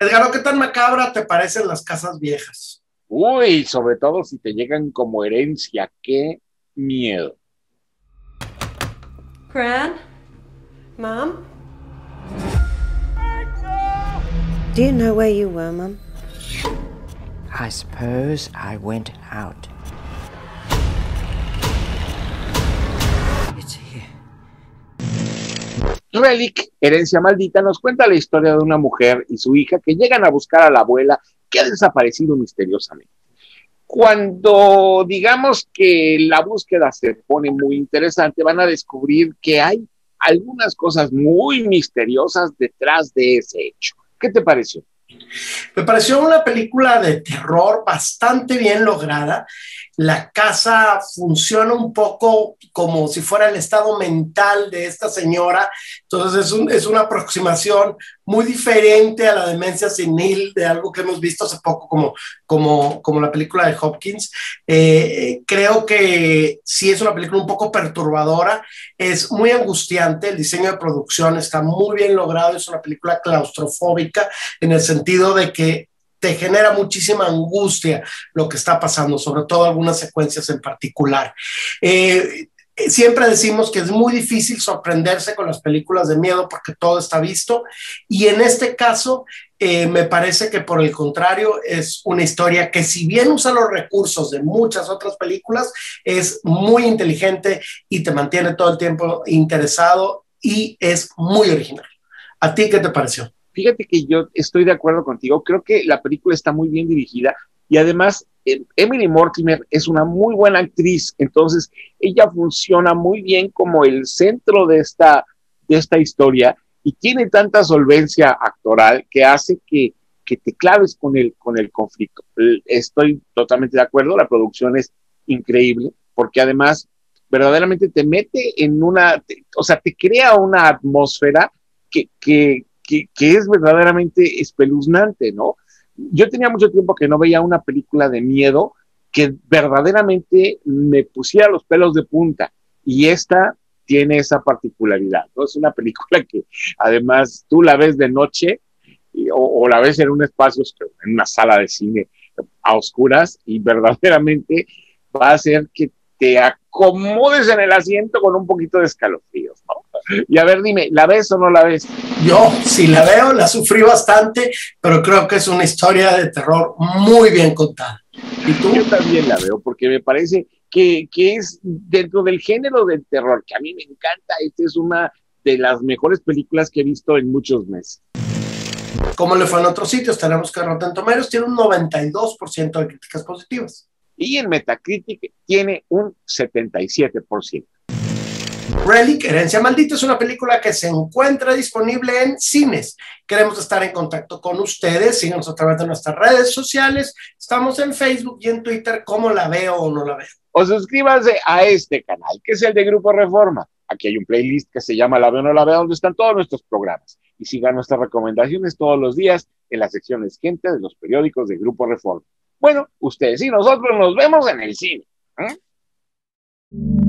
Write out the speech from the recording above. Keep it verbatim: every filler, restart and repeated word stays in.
Edgardo, ¿qué tan macabra te parecen las casas viejas? Uy, sobre todo si te llegan como herencia, qué miedo. Gran? Mom? Do you know where you were, Mum? I suppose I went out. It's here. Relic, herencia maldita, nos cuenta la historia de una mujer y su hija que llegan a buscar a la abuela que ha desaparecido misteriosamente. Cuando digamos que la búsqueda se pone muy interesante, van a descubrir que hay algunas cosas muy misteriosas detrás de ese hecho. ¿Qué te pareció? Me pareció una película de terror bastante bien lograda. La casa funciona un poco como si fuera el estado mental de esta señora. Entonces es, un, es una aproximación muy diferente a la demencia senil de algo que hemos visto hace poco como, como, como la película de Hopkins. Eh, creo que sí es una película un poco perturbadora, es muy angustiante, el diseño de producción está muy bien logrado, es una película claustrofóbica en el sentido de que te genera muchísima angustia lo que está pasando, sobre todo algunas secuencias en particular. Eh, Siempre decimos que es muy difícil sorprenderse con las películas de miedo porque todo está visto y en este caso eh, me parece que por el contrario es una historia que si bien usa los recursos de muchas otras películas es muy inteligente y te mantiene todo el tiempo interesado y es muy original. ¿A ti qué te pareció? Fíjate que yo estoy de acuerdo contigo, creo que la película está muy bien dirigida y además eh, Emily Mortimer es una muy buena actriz, entonces ella funciona muy bien como el centro de esta, de esta historia y tiene tanta solvencia actoral que hace que, que te claves con el, con el conflicto. Estoy totalmente de acuerdo, la producción es increíble porque además verdaderamente te mete en una, te, o sea, te crea una atmósfera que, que Que, que es verdaderamente espeluznante, ¿no? Yo tenía mucho tiempo que no veía una película de miedo que verdaderamente me pusiera los pelos de punta, y esta tiene esa particularidad, ¿no? Es una película que además tú la ves de noche y, o, o la ves en un espacio, en una sala de cine a oscuras, y verdaderamente va a hacer que te acomodes en el asiento con un poquito de escalofríos, ¿no? Y a ver, dime, ¿la ves o no la ves? Yo, si la veo, la sufrí bastante, pero creo que es una historia de terror muy bien contada. ¿Y tú? Yo también la veo porque me parece que, que es dentro del género del terror, que a mí me encanta. Esta es una de las mejores películas que he visto en muchos meses. ¿Cómo le fue en otros sitios? Tenemos que Rotten Tomatoes tiene un noventa y dos por ciento de críticas positivas. Y en Metacritic tiene un setenta y siete por ciento. Relic, Herencia Maldita, es una película que se encuentra disponible en cines. Queremos estar en contacto con ustedes, síganos a través de nuestras redes sociales. Estamos en Facebook y en Twitter, ¿cómo la veo o no la veo? O suscríbanse a este canal, que es el de Grupo Reforma. Aquí hay un playlist que se llama La Veo o No La Veo, donde están todos nuestros programas. Y sigan nuestras recomendaciones todos los días en las secciones Gente de los periódicos de Grupo Reforma. Bueno, ustedes y nosotros nos vemos en el cine. ¿Eh?